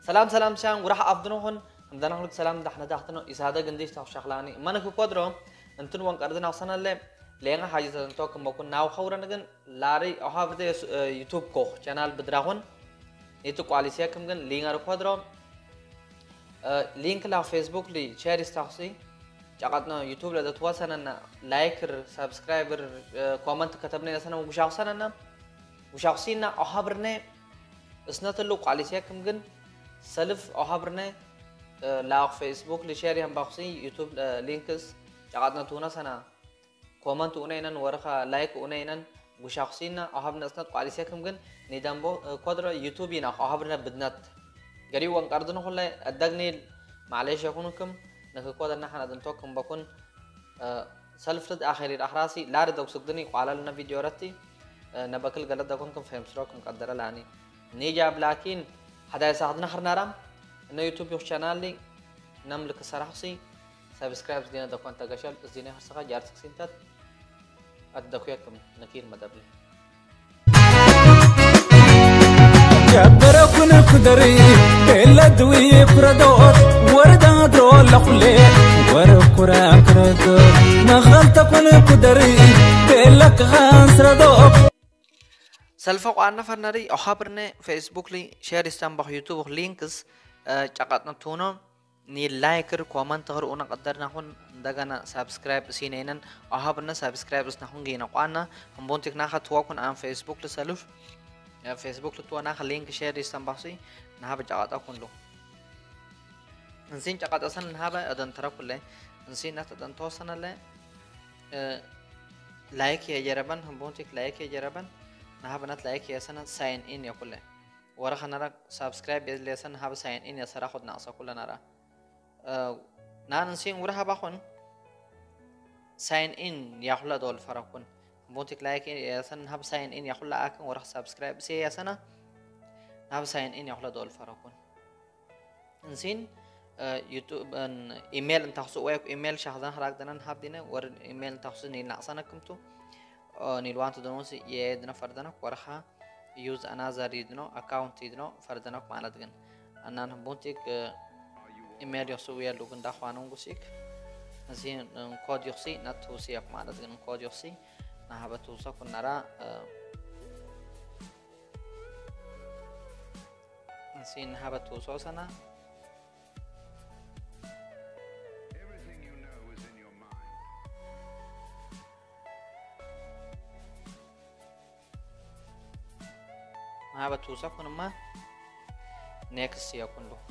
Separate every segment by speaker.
Speaker 1: سلام شان وراح أفضنوهن عندنا هلك سلام دحنا دحتنا إسهادا جنديش تاو شغلاني ما نكو قدرو أنتن وان قردنا وصلنا اللي لينا حاجة تنتوكم بكون ناو خورا نجن لاري أها بدي يوتيوب كوخ channel بدراهن itu koalisi كم جن لينا ركودرو لينك لا فيسبوك لي شير استخسي جاكتنا يوتيوب لده توصلنا لايكر سبسكرايبر كومنت كتبنا لسنا وشخصينا أحبرنا اسنت اللو koalisi كم جن سلف أحبرنا لا فيسبوك لي شير هم بخصي يوتيوب لينكس جاكتنا تونا سنا كومنت ونينن ورخا لايك ونينن وشخصينا أحبنا اسنت koalisi كم جن ندمبو قدرة يوتيوبينا أحبرنا بدنت قريب وان قردنا خلا الدقني معلش يكونكم نكقدر نحن ندنتوكم بكون سلفت آخر الأحراسي لا ردوا صدقني وعلى لنا فيديوهاتي نبكل قلت دكونكم فهم سراكم قدر لاني نيجاب لكن حدا يساعدنا خرنارم إنه يوتيوب يوش channel لي نملك سرحسي سبسكرايب دينا دكون تجاشل زينة هرسقة جارتك سنتات أدكويكم نكير مدبلي
Speaker 2: جبركن كدري إلا دوي كردور وردا درو لخلي وركرا كردور نخلتكن كدري إلا كخانسردوك
Speaker 1: سلفق عنا فرناري أخبرنا فيسبوك لي شير استنبخ يوتيوب لينكس جاقتنا تونا ني لايكر كومنت غير أنا قدرنا هون دعنا سبسكرايب سينينن أخبرنا سبسكرايب نحن جينا قانا هم بنتك ناخد توقن عن فيسبوك لسلف فيسبوك لتوانا خلينك شير يستنبخسي نهاب جاقت أكون له نسين جاقت أصلا نهاب أدن ترى كله نسين نت أدن توصلنا له لايك يا جربان هم بنتك لايك يا جربان نهاب نت لايك يا سنة ساين إن يا كله ورا خنا سبسكرايب يزلي سنة نهاب ساين إن يا سرا خد ناقص كله نرى نسين ورا بخون ساين إن يا خلا دول فرقون بونتك لايك يا سنة نهاب ساين إن يا خلا أكن ورا سبسكرايب سي يا سنة نهاب ساين إن يا خلا دول فرقون نسين يوتيوب إيميل أنت خصو وياك إيميل شخصا خلاك دنا نهاب دينا ور إيميل أنت خصو نيل ناقصنا كمتو نيلوان تدونس يدنا فردنا ورخا يوز أنا زاريدنا أكاونت يدنا فردنا معنا دين أنا بونتك إيميل يخصو ويا لوجن دخوانون قصيك نسين كود يخصي نتوسيك معنا دين كود يخصي نهاب توسا كنارا نسين نهاب توسا سنا نهاب توسا كنما next يكون له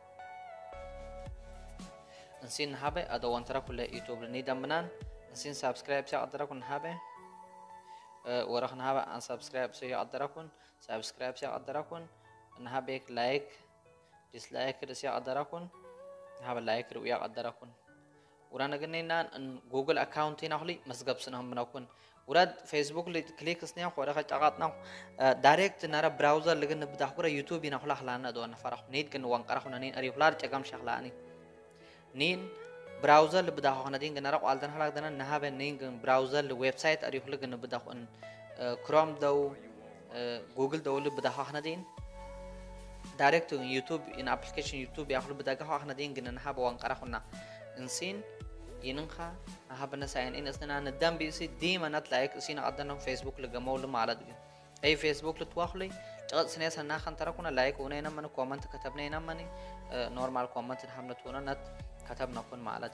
Speaker 1: نسين نهاب أدوان ترى كل يوتيوب لني دمنان نسين سبسكرايب سي أقدر أكون نهاب ورخ نهاب أن سبسكرايب سي أقدر أكون سبسكرايب سي أقدر أكون نهاب يك لايك ديسلايك سي أقدر أكون نهاب لايك رؤيا أقدر أكون ورانا قلنا أن جوجل أكاونتين أخلي مسجب سنهم بنكون وراد فيسبوك اللي كليك سنيا ورخ جاقتنا دايركت نرى براوزر لكن نبدأ كورا يوتيوب ينخلا خلانا دون فرح نيت كن وانقرحنا نين أريفلار جاكم شغلاني نين براوزر اللي بدأ خنا دين كنرى قالدن خلاك دنا نهاب نين كن براوزر الويب سايت أريفلار كن بدأ خن كروم دو جوجل دو اللي بدأ خنا دين دايركت يوتيوب إن أبليكيشن يوتيوب يأخذ بدأ خنا دين كن نهاب وانقرحنا إنسين ينخا نهابنا ساين إن أصلنا ندم بيسي ديما نتلاقي سينا قدرنا فيسبوك لجمول معلد أي فيسبوك لتواخلي جد سنة سنة خن تراكونا لايك ونينا منو كومنت كتبنا هنا مني نورمال كومنت نحمل تونا نت كتبنا كون معلد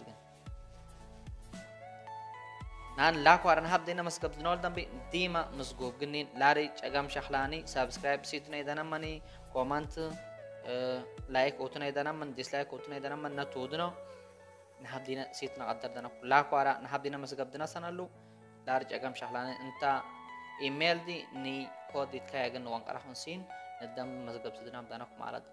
Speaker 1: نان لاك وارن هاب دينا مسكب دنول دم بي ديما مسجوب جنين لاري جام شخلاني سبسكرايب سيتنا إذا مني كومنت لايك أوتنا إذا من ديسلايك أوتنا إذا من نتودنا نحب دينا سيتنا قدر دنا كلها كوارا نحب دينا مسجب دنا سنالو دارج أقام شغلانة أنت إيميل دي ني كود يتكاي أجن وانقرا خنسين ندم مسجب سدنا بدنا كمالد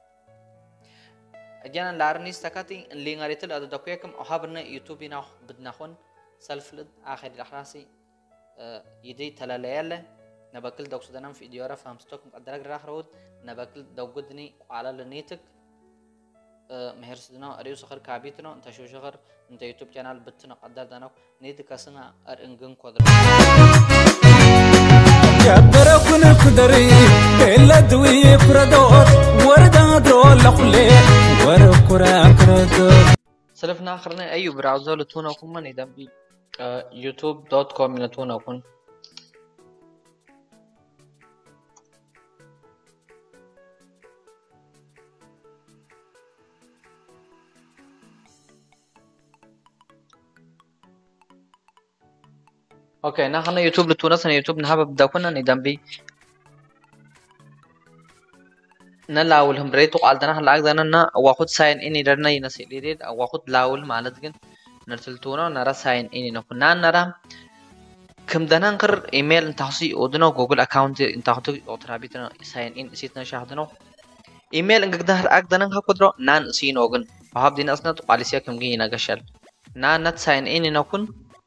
Speaker 1: أجانا لارني استكاتي اللي نريتل أدو دكويكم أحبرنا يوتيوبنا بدنا خن سلفلد آخر الأحراسي يدي تلاليال نبكل دوك سدنا في فيديو فهمستوكم قدرك راح رود نبكل دوقدني على لنيتك مهرسدنا أريو سخر كابيتنا أنت شو شخر أنت يوتيوب channel بتنا قدر دانك نيد كسنا أرنجن قدر
Speaker 2: جبركن كدري إلا دوي كردور وردا درو لخلي ورقران كردو
Speaker 1: سلفنا آخرنا أي براوزر لتونا كون من إذا بي youtube.com لتونا كون اوكي نحن يوتيوب لتونا سنة يوتيوب نهاب بدا كنا ندم بي نلاول بريتو قالدنا هلا أقدرنا واخد ساين إني درنا ينسي ليريد أو واخد لاول مالتجن نرتلتونا نرى ساين إني نكون نرى كم دنا نكر إيميل انتحصي ودنا جوجل أكاونت انتحطي أوترابيتنا ساين إن سيتنا شاهدنا إيميل إنك ده أقدرنا هكذا نان سين أوجن وهاب دين أصلا تقاليسيا كم جينا قشل نان نت ساين إني نكون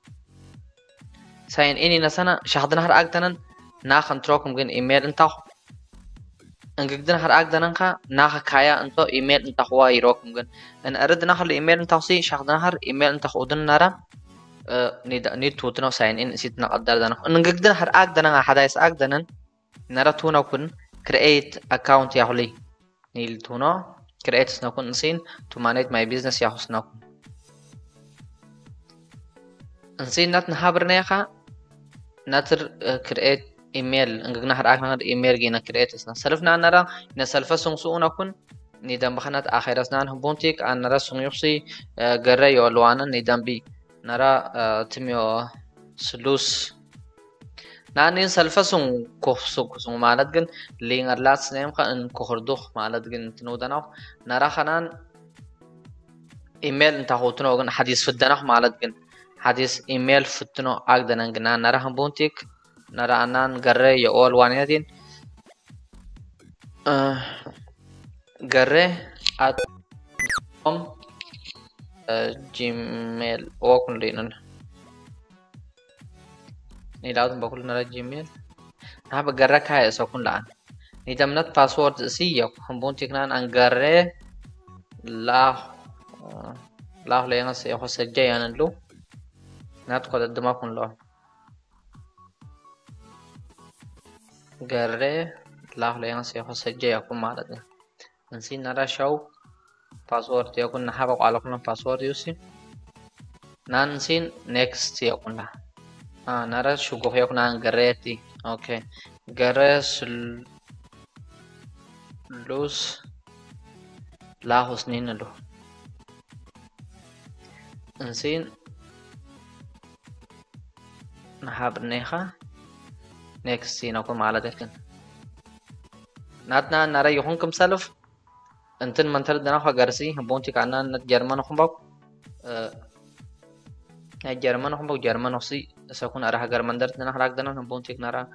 Speaker 1: ساين إني نسنا شاهدنا هر أقدرنا ناخن تروكم جن إيميل انتحو انقدر هر أقدرنا خا ناخ كايا انتو إيميل انتحوا يروكم جن أن أردنا هر إيميل انتحصي شاهدنا هر إيميل انتحودنا نرى نيد توتنا ساين إن سيتنا قدر دنا نقدر هر أقدرنا حدايس أقدرنا نرى تونا كن create account يحولي نيل تونا create سنكون نسين to manage my business يحو سنكون نسين نات نحبرنا يخا ناتر create email نقدر هر أقدرنا email جينا create سنا سلفنا نرى نسلف سونسونا كن ندم بخنات آخر أسنان هبونتيك أن نرى سونيوسي جرى يولوانا ندم بي نرى تميو سلوس نانين سلفسون كوسون مالتجن لينغر لاتس نيم خان كوخردوخ مالتجن تنودنا نرى خنان إيميل انت هوتنو حديث فدنا مالتجن حديث إيميل فتنو أقدنا جنا نرى هبونتيك نرى أنان جرى يقول وانيدين جرى @com جيميل وكن لينن نيلاود بقول نرى جيميل نحب جرك هاي سكون لان ندمنت باسورد سي يكون بونتيكنان أن جرى لا لينا سيخو سجى أنا لو نات قد الدماغ له جرى لا لينا سيخو سجى يكون مالتنا نسي نرى شو باسورد يكون نحب على كل باسورد يوسي نانسين next يكون لا نرى شو جوه يكون عن جريتي اوكي جرس لوس لا حسنين له نسين نحب نيخا next يكون معلا دكن ناتنا نرى يهون كم سلف انتن منتر دنا خا غرسي بونتي كانا نت جرمن خمبا جرمن خمبا جرمن اوسي سكون ارها غرمندر دنا حراك دنا بونتي كنارا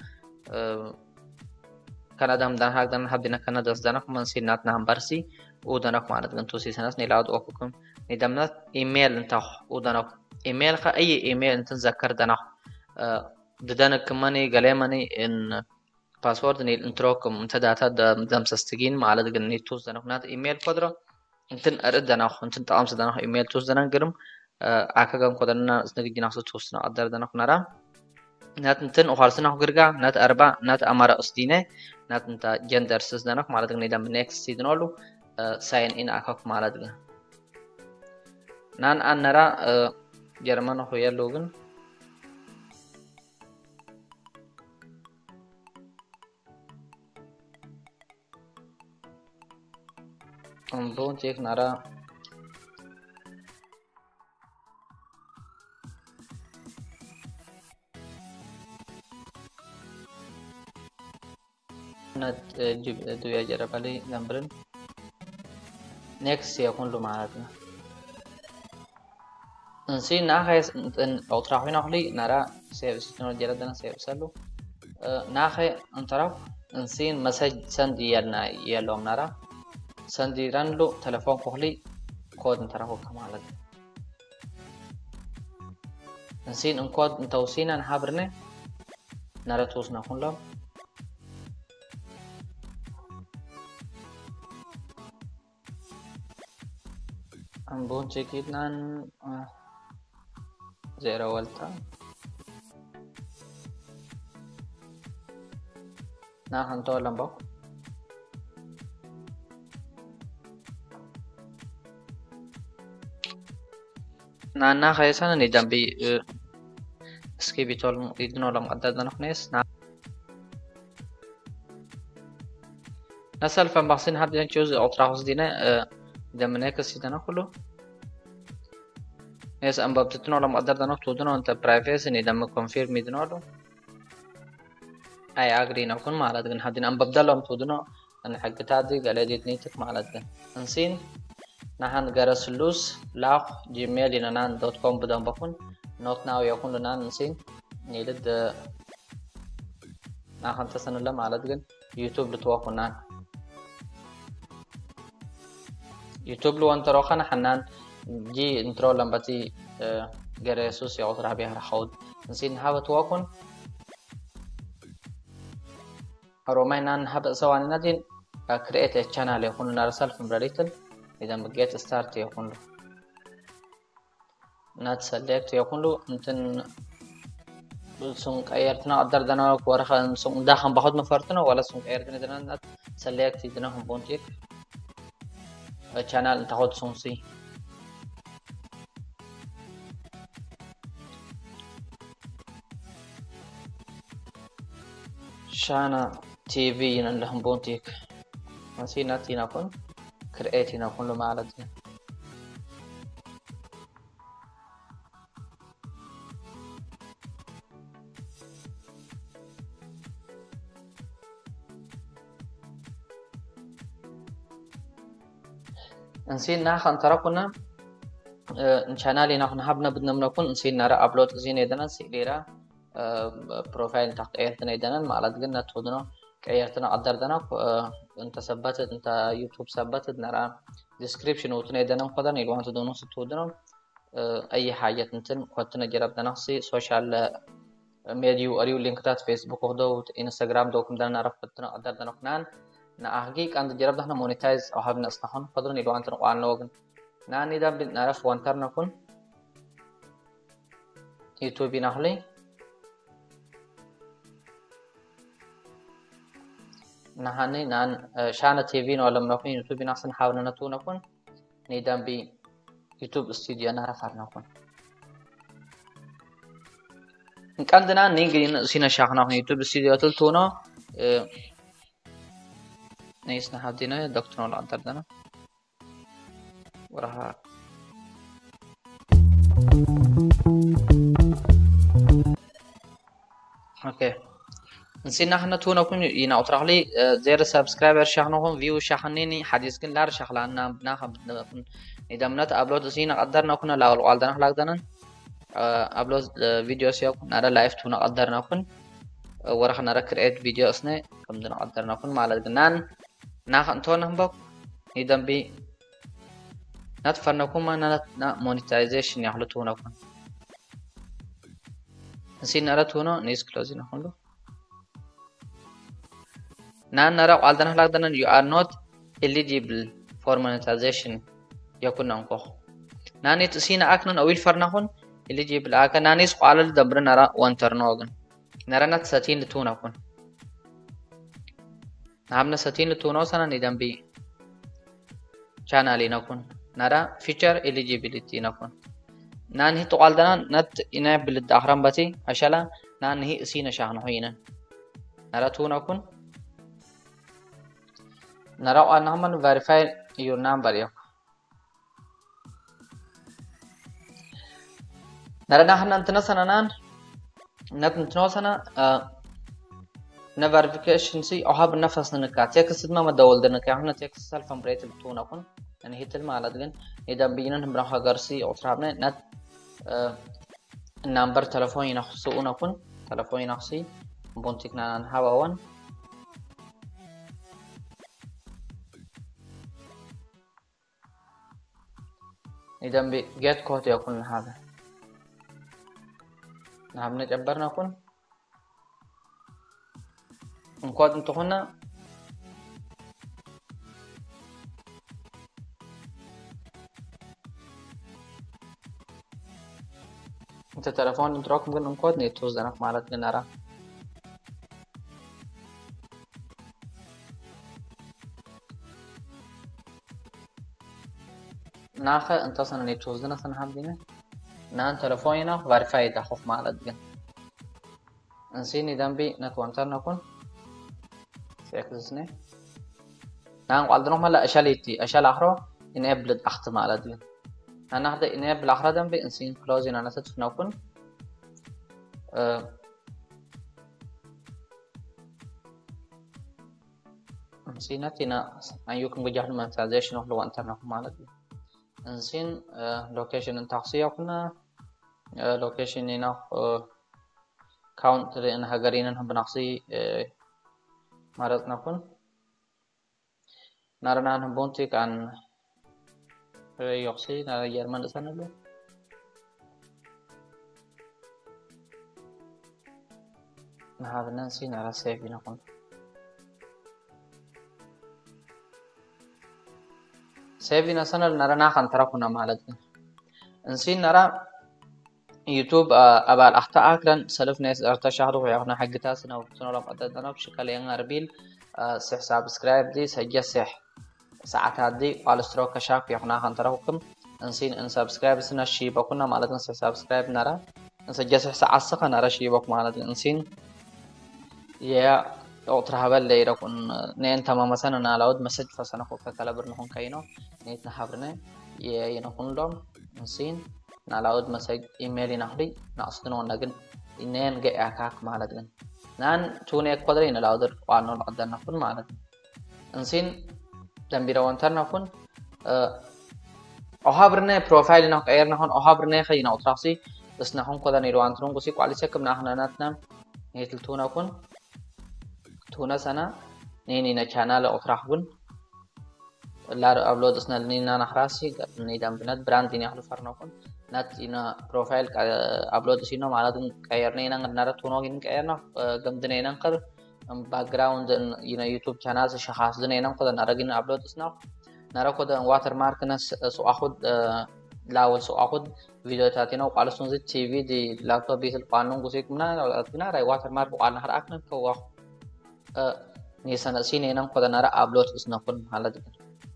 Speaker 1: كندا هم دنا حراك دنا حبدنا كندا دس دنا من سينات نام برسي ودنا كمارت غنتو سي سناس نيلاود اوكم ندمنا ايميل انت ودنا ايميل خا اي ايميل انت تذكر دنا ددنا كماني غليماني ان باسورد نيل انتروكم انت داتا دم سستجين مع على دقن توز دنا هنات ايميل قدرة انتن ارد دنا انتن تامس دنا ايميل توز دنا قرم اكاغم قدرنا سنجي ناس توسنا ادر دنا نرا نات انتن وخالصنا غرغا نات اربع نات امارا اسدينه نات انت جندر سز دنا مع على دقن دم نيكست سيدنولو ساين ان اكاك مع على دقن نان ان نرا جرمن هو يلوغن Ambon cek nara nat du ya jara kali gambaran next ya kun lumarat na nsi na hay outra hina holi nara service no jara dana service lu na hay antara nsi message send yalna yalom nara سنديران له تلفون كحلي كود نتراه كمالك نسين ان كود نتوسينا نحبرنا نرى توسنا كون لهم أمبون چکیدن زیر اول تا نه هم تو لنباق نانا خيسانا نيدم بي اسكي بيتول يدنو لم قدر دنا خنيس نسال فم بحسين هاد دين تشوز اوتراوس دينا دمنك سيدنا كله ناس ام بابتنو لم قدر دنا تودنو انت برايفسي نيدم كونفيرم يدنو له اي اجري نكون مالات جن هادين ام ببدلهم تودنو ان حق تادي قال دي نيتك مالات جن انسين نحن جرسلوس لاخ جيميل ينان .com بدم بكون نوت ناو يكون لنا نسين نيلد نحن تسن لهم على دقن يوتيوب لتوافقنا يوتيوب لو انت روخنا حنان جي انترو لمبتي جرسوس يعطر بها حود نسين هذا توافقن رومينان هذا سواني ندين create a channel يكون لنا رسالة from Radical إذا بقيت start يكون له نات select يكون له انتن سونك ايرتنا قدر دنا ورخا سونك داخل باخد مفرتنا ولا سونك ايرتنا دنا نات select دنا هم بونتيك channel تاخد سونسي شانا تي في لهم بونتيك نسينا تينا كون create نكون له معلد نسينا خن تركنا channel نحن حبنا بدنا نكون نسينا نرى upload زين يدنا سيرة بروفايل تحت ايرتنا يدنا معلد قلنا تودنا كايرتنا قدر دنا انت ثبتت انت يوتيوب ثبتت نرى description وتنا يدنا قدر نيلوان تدونو ستودنا اي حاجة انتن قدنا جربنا نفسي سوشيال ميديو اريو لينكات فيسبوك ودو انستغرام دوكم دنا نعرف قدنا قدر دنا كنان نأحقيق عند جربنا احنا مونيتايز او حابنا اصنحون قدر نيلوان تنقوان لوغن ناني دا نعرف وانتر نكون يوتيوبي نحلي نحني نان شانة تي في نولم نكون يوتيوب نحسن حاولنا نتو نكون نيدام بي يوتيوب استوديو نعرف نكون كان دنا نيجي سينا شاخنا يوتيوب استوديو تلتونا نيسنا حدينا دكتور ولا انتر دنا وراها اوكي نسينا احنا تونا كون ينا اطرح لي زير سبسكرايبر شحنهم فيو شحنيني حديث كن لار شخلانا بناخ اذا منت ابلود سينا قدرنا كنا لا والدنا خلاقدنا ابلود فيديو سيو نرى لايف تونا قدرنا كن ورخ نرى كريت فيديو اسنه كم دنا قدرنا كن مال جنان ناخ انتون هم اذا بي نتفرنكم ما نا مونيتايزيشن يحلتونا كن نسينا نرى تونا نيس كلوزين نحلو نان نرى والدنا خلاقدنا you are not eligible for monetization يكون نانكو ناني تسينا اكنن اويل فرناكون eligible اكا نانيس قالل دبر نرى وانترنوغن نرى نت ستين لتونا كون نعمنا ستين لتونا سنة ندم بي channel نكون نرى feature eligibility نكون نان هي تقالدنا نت enable الداخران بتي عشلا نان هي سينا شاهنو هينا نرى تونا كون نرى أن هم verify your number يا نرى نحن نتنا سنان نتنا سنا verification سي أحب نفس نكات يكسد ما مدول دنا كأحنا تكسد سالفة بريت بتونا كون يعني هي تلما على دقن إذا بيجينا هم راح أجرسي أو ترابنا نت نمبر تلفوني نخصونا كون تلفوني نخصي بنتكنا عن هواون إذا بي get code يكون هذا نحن نجبرنا كون نكود انتهنا انت تلفون انتراك ممكن نكود نيتوز دنك مالت نرى ناخه انت سنة نيتوز دنا سنة حابدينه نان تلفوننا فيريفاي ده خوف مالد جن انسيني دنبي نتوانتر نكون سيكزني نان قالدنا ملا اشاليتي اشال اخرو انابل اخت مالد جن انا هذا انابل اخر دنبي انسين كلوزين انا ست نكون انسيناتنا ايوكم بجهل ما تازيشن لو انترنا مالد جن انسين لوكيشن انتاقسيا كنا لوكيشن هنا كاونت لأن هجرينا بنقصي مرات نكون نارنا نبونتي كان يقصي نار يرمن سنة له نهار ننسي نرى سيفي نكون سيفي نسنة نرى ناخن تراكنا مالتنا نسي نرى يوتيوب أبا الأخطاء أكلن سلف ناس ارتشهروا ويأخذنا حق تاسنا وبتونا لهم قدرنا بشكل ينغربيل سح سبسكرايب دي سجى سح ساعات هذه على اشتراك شاك يأخذنا خنترهكم نسين إن سبسكرايب سنا شيء بكونا مالتنا سح سبسكرايب نرى نسجى سح ساعة سخن نرى شيء بك مالتنا نسين يا أطرح بالله يركون نين تمام مثلا نالود مسج فسنا خوك كلا برنهم كينو نيت نحبرنا ينكون لهم نسين نالود مسج إيميلي نحري نأصلنا ونجن إنين جاء أكاك مالتنا نان توني أقدرين نالود قانون القدر نكون مالتنا نسين دمبيرا وانتر نكون أحبرنا بروفايل نك أير نهون أحبرنا خينا أطراسي بس نهون كذا نيروان ترون قصي قالي سكب نحنا نتنام نيتل تونا كون تونا سنة نينا channel أطرحون لار أبلود اسنا نينا نخراسي نيدام بنات براند ديني أحلو فرناكون نات إنا بروفايل أبلود سينا مالادن كايرنا إنا نارا تونا جين كايرنا قمدنا إنا نقر background إنا يوتيوب channel شخاص دنا إنا كذا نارا جين أبلود اسنا نارا كذا واتر مارك ناس سو أخد لاول سو أخد فيديو تاتينا وقال سونزي تي في دي لابتوب بيسل قانون قصيك منا أتنا راي واتر مارك وقالنا هر أكنا كوا نيسان سين إنا كذا نارا أبلود اسنا كون حالة دي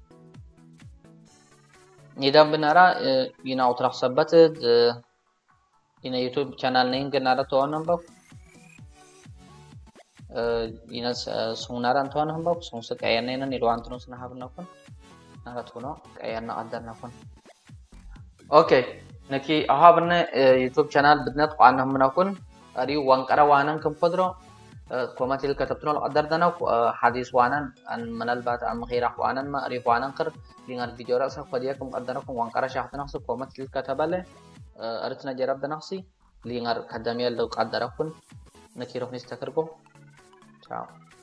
Speaker 1: نيدام بنارا ينا أطرح سبت ينا يوتيوب channel نينج نارا توانم بق ينا سونارا توانم بق سونس كأيرنا ينا نيروان تنو سنا هابنا كون نارا تونو كأيرنا أدرنا كون أوكي نكي أهابنا يوتيوب channel بدنا تقعنا همنا كون أري وانكرا وانن كم قدرو كومات اللي كتبتنا القدر دنا حديث وانن أن منال بات أم غيره وانن ما أري وانن كر لينار فيديو رأسه فديا كم قدركم وانكرا شاهدنا نفسه كومات اللي كتبله أردنا جرب دناقصي لينار خدامي اللي قدركم نكيروه نستكركم. ciao